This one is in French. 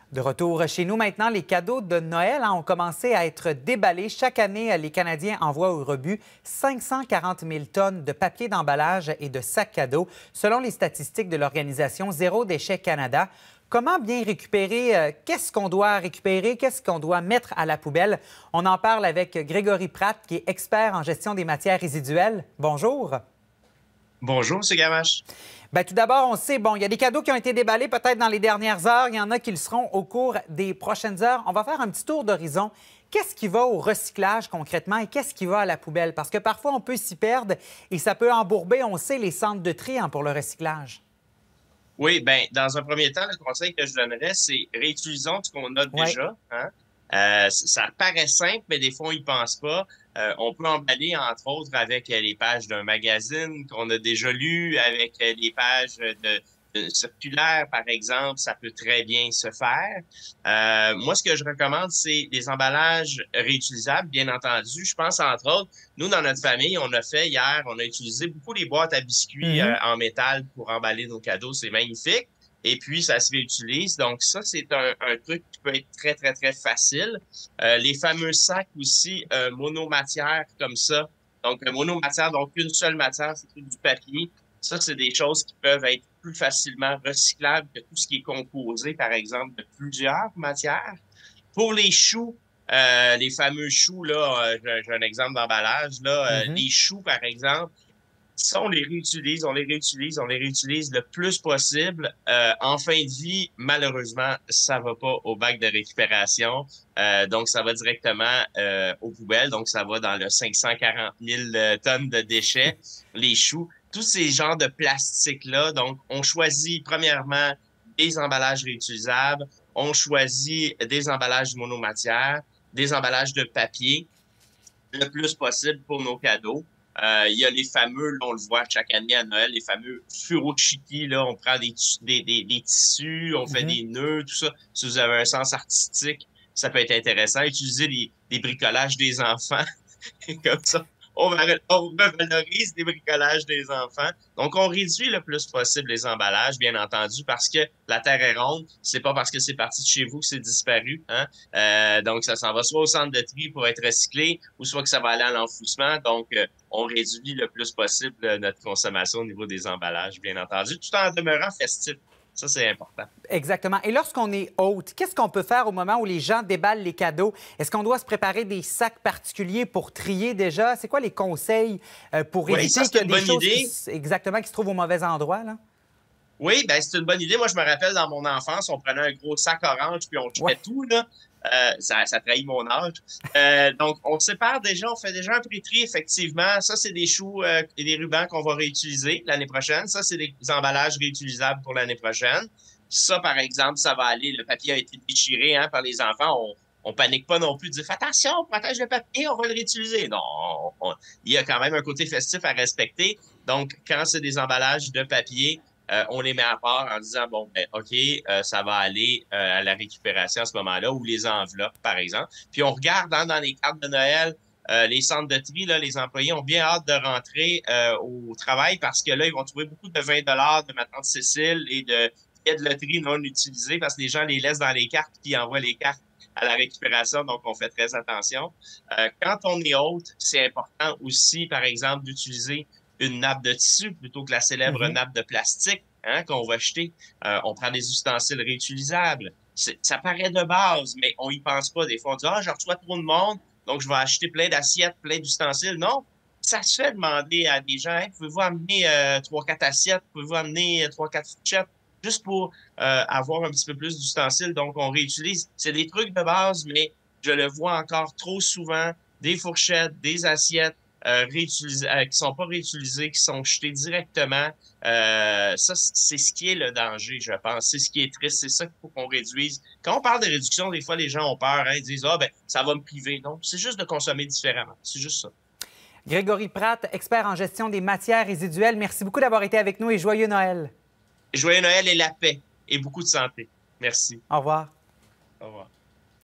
De retour chez nous maintenant, les cadeaux de Noël ont commencé à être déballés. Chaque année, les Canadiens envoient au rebut 540 000 tonnes de papier d'emballage et de sacs cadeaux, selon les statistiques de l'organisation Zéro Déchet Canada. Comment bien récupérer? Qu'est-ce qu'on doit récupérer? Qu'est-ce qu'on doit mettre à la poubelle? On en parle avec Grégory Pratt, qui est expert en gestion des matières résiduelles. Bonjour. Bonjour, M. Gamache. Bien, tout d'abord, on sait, il y a des cadeaux qui ont été déballés peut-être dans les dernières heures. Il y en a qui le seront au cours des prochaines heures. On va faire un petit tour d'horizon. Qu'est-ce qui va au recyclage concrètement et qu'est-ce qui va à la poubelle? Parce que parfois, on peut s'y perdre et ça peut embourber, on sait, les centres de tri pour le recyclage. Oui, bien, dans un premier temps, le conseil que je donnerais, c'est réutilisons ce qu'on a déjà. Hein? Ça paraît simple, mais des fois, on n'y pense pas. On peut emballer, entre autres, avec les pages d'un magazine qu'on a déjà lu, avec les pages de circulaires, par exemple, ça peut très bien se faire. Moi, ce que je recommande, c'est des emballages réutilisables, bien entendu. Je pense, entre autres, nous, dans notre famille, on a fait hier, on a utilisé beaucoup les boîtes à biscuits en métal pour emballer nos cadeaux. C'est magnifique. Et puis, ça se réutilise. Donc, ça, c'est un truc qui peut être très, très, très facile. Les fameux sacs aussi, monomatières comme ça. Donc, monomatière, donc une seule matière, c'est du papier. Ça, c'est des choses qui peuvent être plus facilement recyclables que tout ce qui est composé, par exemple, de plusieurs matières. Pour les choux, les fameux choux, là, j'ai un exemple d'emballage, là, les choux, par exemple, ça, on les réutilise, on les réutilise, on les réutilise le plus possible. En fin de vie, malheureusement, ça va pas au bac de récupération. Donc, ça va directement aux poubelles. Donc, ça va dans le 540 000 tonnes de déchets, les choux. Tous ces genres de plastique-là. Donc, on choisit premièrement des emballages réutilisables. On choisit des emballages monomatières, des emballages de papier le plus possible pour nos cadeaux. Il y a les fameux, là, on le voit chaque année à Noël, les fameux furoshiki, là, on prend des tissus, on fait des nœuds, tout ça. Si vous avez un sens artistique, ça peut être intéressant. Utiliser des bricolages des enfants, comme ça. On revalorise les bricolages des enfants. Donc, on réduit le plus possible les emballages, bien entendu, parce que la Terre est ronde. C'est pas parce que c'est parti de chez vous que c'est disparu. Hein? Donc, ça s'en va soit au centre de tri pour être recyclé, ou soit que ça va aller à l'enfouissement. Donc, on réduit le plus possible notre consommation au niveau des emballages, bien entendu, tout en demeurant festif. Ça, c'est important. Exactement. Et lorsqu'on est hôte, qu'est-ce qu'on peut faire au moment où les gens déballent les cadeaux? Est-ce qu'on doit se préparer des sacs particuliers pour trier déjà? C'est quoi les conseils pour éviter qu'il y ait des choses qui se trouvent au mauvais endroit, là? Oui, ben c'est une bonne idée. Moi, je me rappelle dans mon enfance, on prenait un gros sac orange puis on jetait tout, là. Ça trahit mon âge. Donc, on sépare déjà, on fait déjà un pré-tri, effectivement. Ça, c'est des choux et des rubans qu'on va réutiliser l'année prochaine. Ça, c'est des emballages réutilisables pour l'année prochaine. Ça, par exemple, ça va aller. Le papier a été déchiré par les enfants. On panique pas non plus. Dire, fais attention, on protège le papier, on va le réutiliser. Non, il y a quand même un côté festif à respecter. Donc, quand c'est des emballages de papier, on les met à part en disant, bon, ben, OK, ça va aller à la récupération à ce moment-là, ou les enveloppes, par exemple. Puis on regarde dans les cartes de Noël, les centres de tri, là, les employés ont bien hâte de rentrer au travail parce que là, ils vont trouver beaucoup de 20 de ma tante Cécile et de billets de loterie non utilisés parce que les gens les laissent dans les cartes puis envoient les cartes à la récupération, donc on fait très attention. Quand on est hôte, c'est important aussi, par exemple, d'utiliser une nappe de tissu plutôt que la célèbre nappe de plastique qu'on va jeter. On prend des ustensiles réutilisables. Ça paraît de base, mais on y pense pas. Des fois, on dit « Ah, je reçois trop de monde, donc je vais acheter plein d'assiettes, plein d'ustensiles. » Non, ça se fait demander à des gens « Pouvez-vous amener 3-4 assiettes? Pouvez-vous amener 3-4 fourchettes? » Juste pour avoir un petit peu plus d'ustensiles. Donc, on réutilise. C'est des trucs de base, mais je le vois encore trop souvent. Des fourchettes, des assiettes, qui sont pas réutilisés, qui sont jetés directement. Ça, c'est ce qui est le danger, je pense. C'est ce qui est triste. C'est ça qu'il faut qu'on réduise. Quand on parle de réduction, des fois, les gens ont peur. Ils disent « Ah, ben, ça va me priver. » Non, c'est juste de consommer différemment. C'est juste ça. Grégory Pratt, expert en gestion des matières résiduelles, merci beaucoup d'avoir été avec nous et joyeux Noël. Joyeux Noël et la paix et beaucoup de santé. Merci. Au revoir. Au revoir.